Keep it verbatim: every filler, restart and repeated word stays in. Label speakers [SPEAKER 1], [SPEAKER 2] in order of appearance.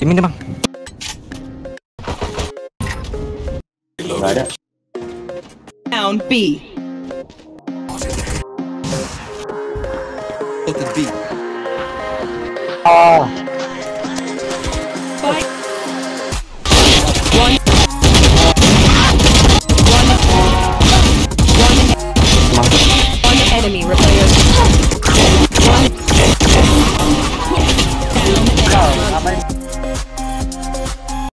[SPEAKER 1] Ini bang.
[SPEAKER 2] Nggak ada.
[SPEAKER 3] Down B.
[SPEAKER 1] Oke B.
[SPEAKER 2] Oh.